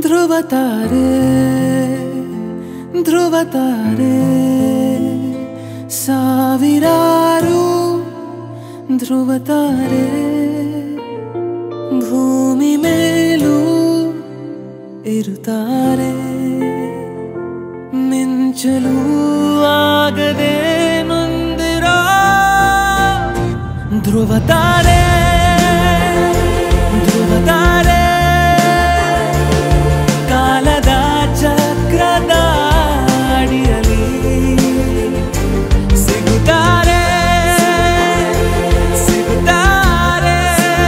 ಧ್ರುವ ತಾರೆ ಧ್ರುವ ತಾರೆ ಸಾವಿರಾರು ಧ್ರುವ ತಾರೆ ಭೂಮಿ ಮೇಲೂ ಇರುತ್ತಾರೆ ಮಿಂಚಲು ಆಗದೆ ನೊಂದಿರೋ ಧ್ರುವ ತಾರೆ ಧ್ರುವ ತಾರೆ ಕಾಲದ ಚಕ್ರದ ಅಡಿಯಲ್ಲಿ ಸಿಗುತ್ತಾರೆ ಸಿಗುತ್ತಾರೆ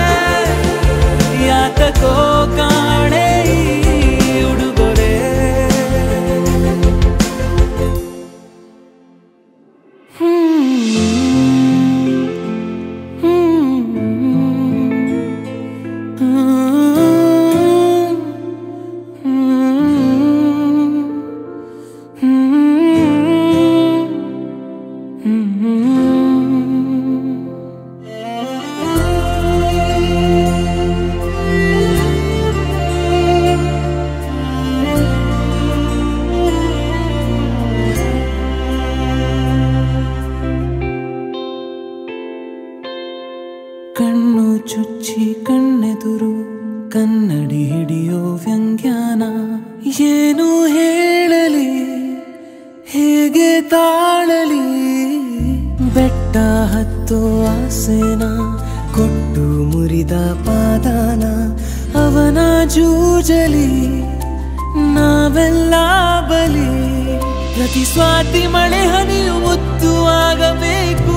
ಯಾತಕೋ ಕಾಣೆ ಈ ಉಡುಗೊರೆ ಕಣ್ಣು ಚುಚ್ಚಿ ಕಣ್ಣೆದುರು ಕನ್ನಡಿ ಹಿಡಿಯೋ ವ್ಯಂಗ್ಯಾನ ಏನು ಹೇಳಲಿ ಹೇಗೆ ತಾಳಲಿ ಬೆಟ್ಟ ಹತ್ತೋ ಆಸೆನ ಕೊಟ್ಟು ಮುರಿದ ಪಾದಾನ ಅವನ ಜೂಜಲಿ ನಾವೆಲ್ಲ ಬಲಿ ಪ್ರತಿ ಸ್ವಾತಿ ಮಳೆ ಹನಿಯು ಮುತ್ತು ಆಗಬೇಕು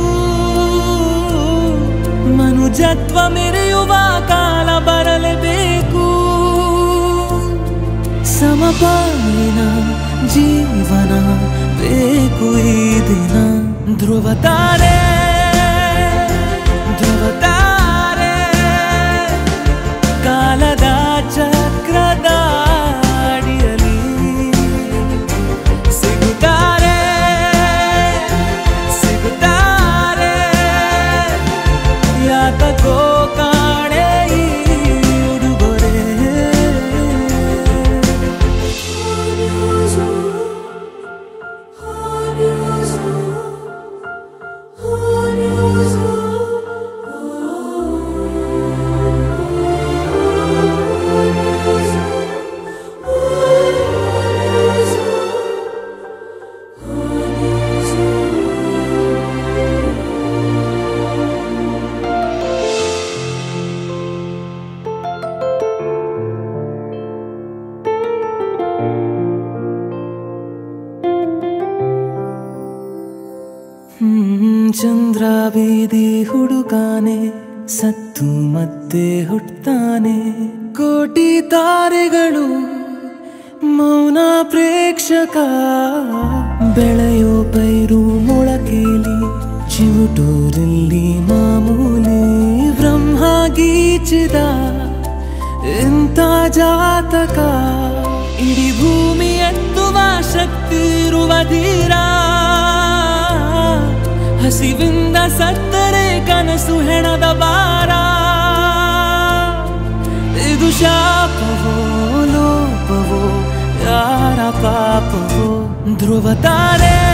ಮನುಜತ್ವ ಮೆರೆಯುವ ಕಾಲ ಬರಲೇಬೇಕು ಸಮಪಾಲಿನ ಜೀವನ ಬೇಕು ಈ ದಿನ ಧ್ರುವ ತಾರೆ ಧ್ರುವ ತಾರೆ ಕಾಲದ ಚಕ್ರದ ಅಡಿಯಲ್ಲಿ ಸಿಗುತ್ತಾರೆ ಸಿಗುತ್ತಾರೆ ಯಾತಕೋ ಕಾಣೆ ಈ ಉಡುಗೊರೆ ಚಂದ್ರ ಬೀದಿ ಹುಡುಕಾನೆ ಸತ್ತು ಮತ್ತೆ ಹುಟ್ತಾನೆ ಕೋಟಿ ತಾರೆಗಳು ಮೌನ ಪ್ರೇಕ್ಷಕ ಬೆಳೆಯೋ ಪೈರು ಮೊಳಕೇಲಿ ಚಿವುಟೂರಲ್ಲಿ ಮಾಮೂಲಿ ಬ್ರಹ್ಮ ಗೀಚಿದ ಎಂತ ಜಾತಕ ಇಡೀ ಭೂಮಿ ಎತ್ತುವ ಶಕ್ತಿ ಇರುವ ಧೀರ ಹಸಿವಿಂದ ಸತ್ತರೆ ಕನಸು ಹೆಣದ ಬಾರ ಇದು ಶಾಪವೋ ಲೋಪವೋ ಯಾರ ಪಾಪವೋ ಧ್ರುವ ತಾರೆ